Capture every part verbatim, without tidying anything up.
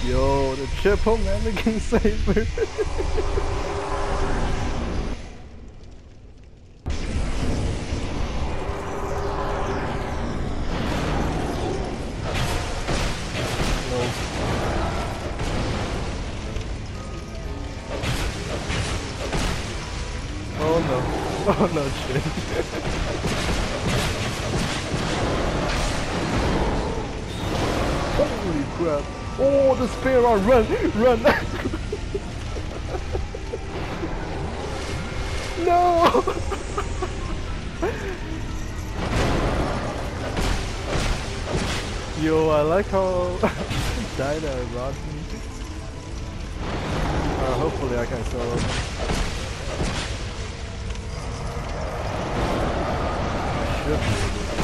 Yo, the triple mannequin saber. Oh no. Oh no shit. Holy crap. Oh, the spear run, run, run. No. Yo, I like how died at Rodney. Uh, hopefully I can solo. Should be able to.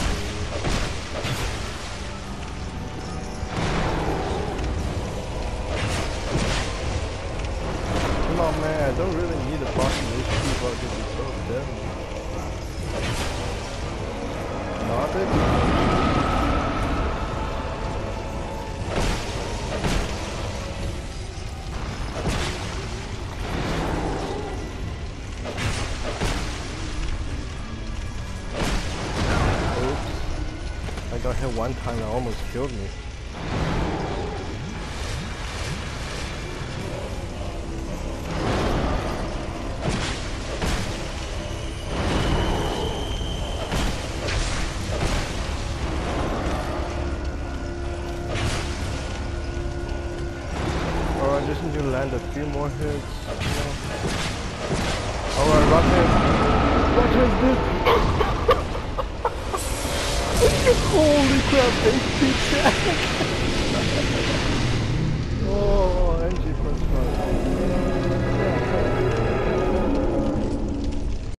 Come on, man, I don't really need a boss in H P for it to be so deadly. Not it? I got hit one time and almost killed me. Oh, I just need to land a few more hits. Alright, rocket! Rocket, dude! Holy crap, H P check!